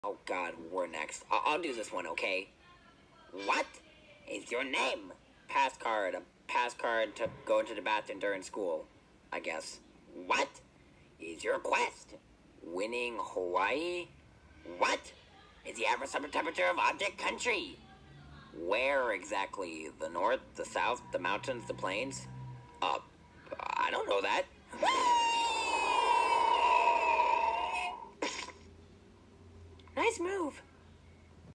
Oh God, we're next. I'll do this one, okay? What is your name? Passcard. A passcard to go into the bathroom during school, I guess. What is your quest? Winning Hawaii? What is the average summer temperature of object country? Where exactly? The north, the south, the mountains, the plains? I don't know that. Nice move.